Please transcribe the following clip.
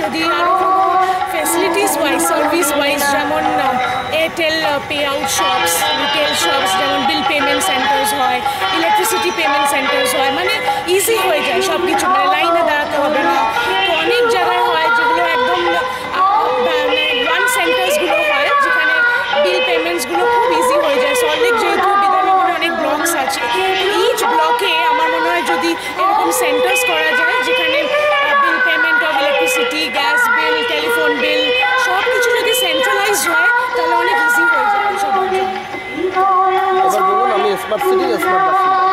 যদি আরও কোনো ফেসিলিটিস ওয়াইজ সার্ভিস ওয়াইজ যেমন Airtel pay out shops retail shops যেমন বিল পেমেন্ট সেন্টার্স হয় ইলেকট্রিসিটি পেমেন্ট সেন্টার্স হয় মানে ইজি হয়ে যায় সব কিছু মানে লাইনে দাঁড়াতে হবে না তো অনেক জায়গায় হয় যেগুলো একদম ওয়ান সেন্টার্সগুলো হয় যেখানে বিল পেমেন্টসগুলো খুব ইজি হয়ে যায় সল্টলেক যেহেতু বিধাননগরে অনেক ব্লকস আছে ইচ ব্লকে আমার মনে হয় যদি এরকম সেন্টার্স করা যায় যেখানে bill payment of electricity gas bill telephone bill সব কিছু যদি সেন্ট্রালাইজড হয় তাহলে অনেক ইজি হয়ে যাবে সবার জন্য। এবার বলুন আমি স্মার্ট সিটি স্মার্ট বাসিন্দা